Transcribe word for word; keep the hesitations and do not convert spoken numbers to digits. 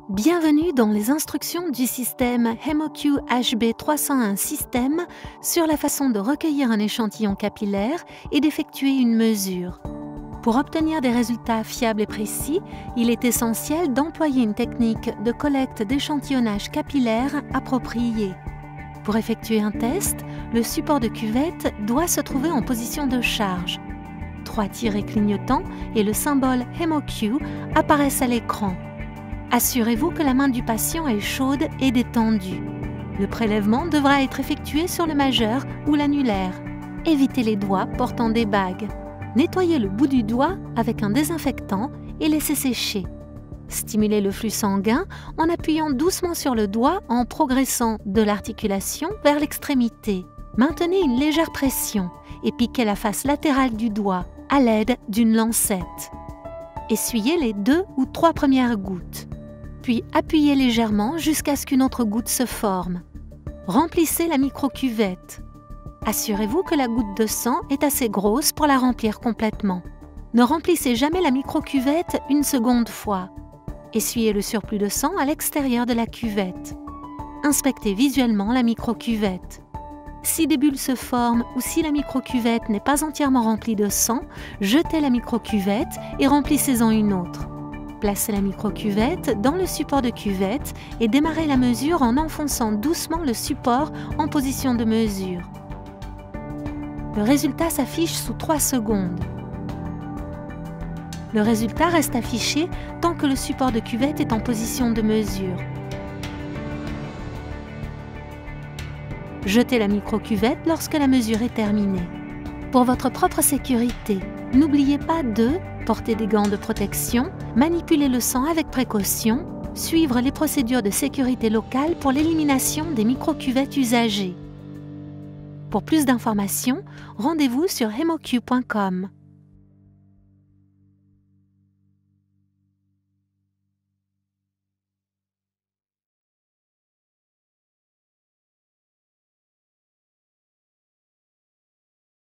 Bienvenue dans les instructions du système HemoQ H B trois cent un System sur la façon de recueillir un échantillon capillaire et d'effectuer une mesure. Pour obtenir des résultats fiables et précis, il est essentiel d'employer une technique de collecte d'échantillonnage capillaire appropriée. Pour effectuer un test, le support de cuvette doit se trouver en position de charge. Trois tirets clignotants et le symbole HemoQ apparaissent à l'écran. Assurez-vous que la main du patient est chaude et détendue. Le prélèvement devra être effectué sur le majeur ou l'annulaire. Évitez les doigts portant des bagues. Nettoyez le bout du doigt avec un désinfectant et laissez sécher. Stimulez le flux sanguin en appuyant doucement sur le doigt en progressant de l'articulation vers l'extrémité. Maintenez une légère pression et piquez la face latérale du doigt à l'aide d'une lancette. Essuyez les deux ou trois premières gouttes. Puis appuyez légèrement jusqu'à ce qu'une autre goutte se forme. Remplissez la micro-cuvette. Assurez-vous que la goutte de sang est assez grosse pour la remplir complètement. Ne remplissez jamais la micro-cuvette une seconde fois. Essuyez le surplus de sang à l'extérieur de la cuvette. Inspectez visuellement la micro-cuvette. Si des bulles se forment ou si la micro-cuvette n'est pas entièrement remplie de sang, jetez la micro-cuvette et remplissez-en une autre. Placez la micro-cuvette dans le support de cuvette et démarrez la mesure en enfonçant doucement le support en position de mesure. Le résultat s'affiche sous trois secondes. Le résultat reste affiché tant que le support de cuvette est en position de mesure. Jetez la micro-cuvette lorsque la mesure est terminée. Pour votre propre sécurité, n'oubliez pas de porter des gants de protection, manipuler le sang avec précaution, suivre les procédures de sécurité locale pour l'élimination des micro-cuvettes usagées. Pour plus d'informations, rendez-vous sur hemoq point com.